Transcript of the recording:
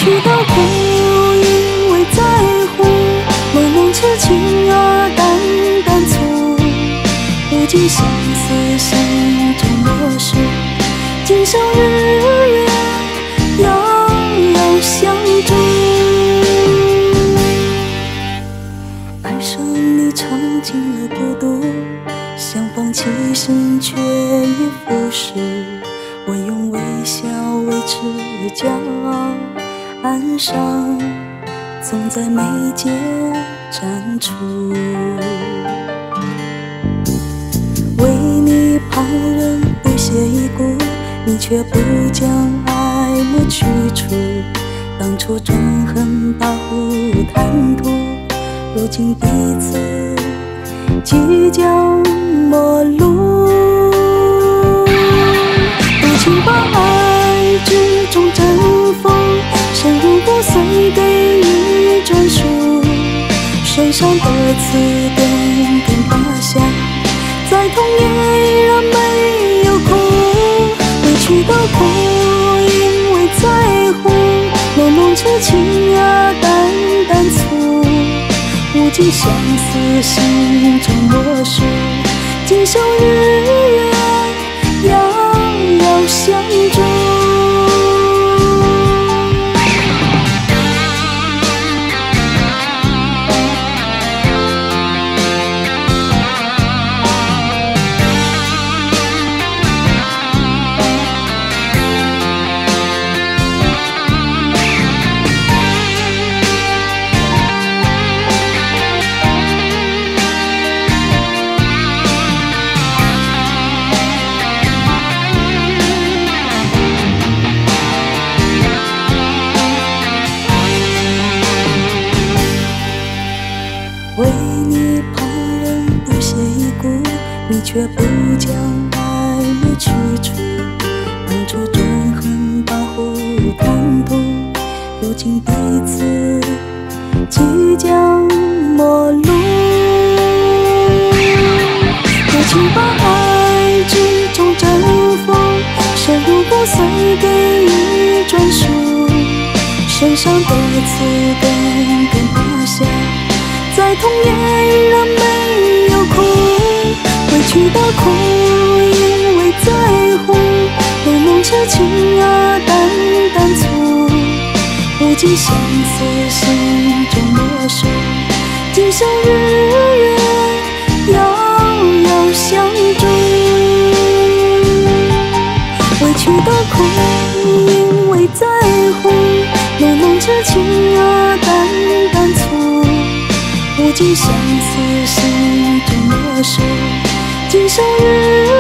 去的苦，因为在乎，浓浓痴情啊，淡淡醋，不尽相思心中默数，今生日月遥遥相助。爱上你尝尽了孤独，想放弃心却也服输，我用微笑维持骄傲，岸上总在眉间展出。为你旁人不屑一顾，你却不将爱慕去除。当初专横跋扈贪图，如今彼此即将陌路。不请把爱之中尘封，深入骨髓给予专属。身上的刺点点拔下，再痛也依然没有哭。委屈的苦，因为在乎，浓浓痴情啊，淡淡醋，无尽相思心中默数，今生日月遥遥相助。为你旁人不屑一顾，你却不将爱慕去除。当初专横跋扈贪图，如今彼此即将陌路。不请把爱之中尘封，深入骨髓给予专属。身上的刺点点拔下，再痛也依然没有哭。委屈的苦，因为在乎，浓浓痴情啊，淡淡醋，无尽相思心中默数，今生日月遥遥相助。委屈的苦，因为在乎，浓浓痴情啊，淡淡醋，无尽相思心中默数，今生日